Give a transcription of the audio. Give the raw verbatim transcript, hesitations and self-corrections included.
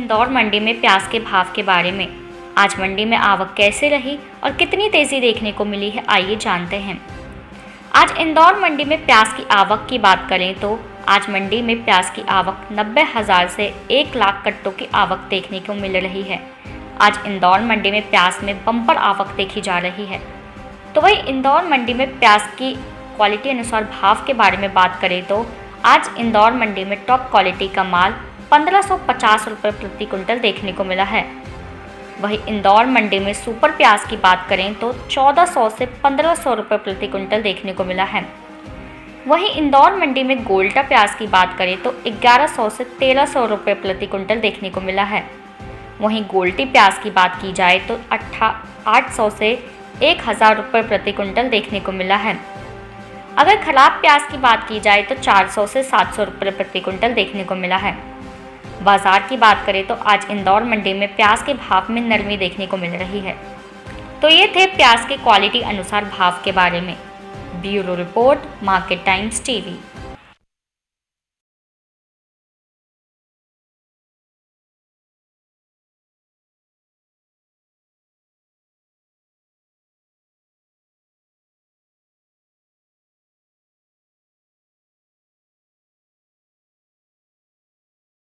इंदौर मंडी में प्याज के भाव के बारे में। आज मंडी में आवक कैसे रही और कितनी तेजी देखने को मिली है, आइए जानते हैं। आज इंदौर मंडी में प्याज की आवक की बात करें तो आज मंडी में प्याज की आवक नब्बे हज़ार से एक लाख कट्टों की आवक देखने को मिल रही है। आज इंदौर मंडी में प्याज में बम्पर आवक देखी जा रही है। तो वही इंदौर मंडी में प्याज की क्वालिटी अनुसार भाव के बारे में बात करें तो आज इंदौर मंडी में टॉप क्वालिटी का माल पंद्रह सौ पचास रुपये प्रति कुंटल देखने को मिला है। वहीं इंदौर मंडी में सुपर प्याज की बात करें तो चौदह सौ से पंद्रह सौ रुपये प्रति कुंटल देखने को मिला है। वहीं इंदौर मंडी में गोल्टा प्याज की बात करें तो ग्यारह सौ से तेरह सौ रुपये प्रति कुंटल देखने को मिला है। वहीं गोल्टी प्याज की बात की जाए तो अट्ठा आठ सौ से एक हज़ार रुपये प्रति कुंटल देखने को मिला है। अगर खराब प्याज की बात की जाए तो चार सौ से सात सौ रुपये प्रति कुंटल देखने को मिला है। बाजार की बात करें तो आज इंदौर मंडी में प्याज के भाव में नरमी देखने को मिल रही है। तो ये थे प्याज के क्वालिटी अनुसार भाव के बारे में। Bureau report, Market Times TV.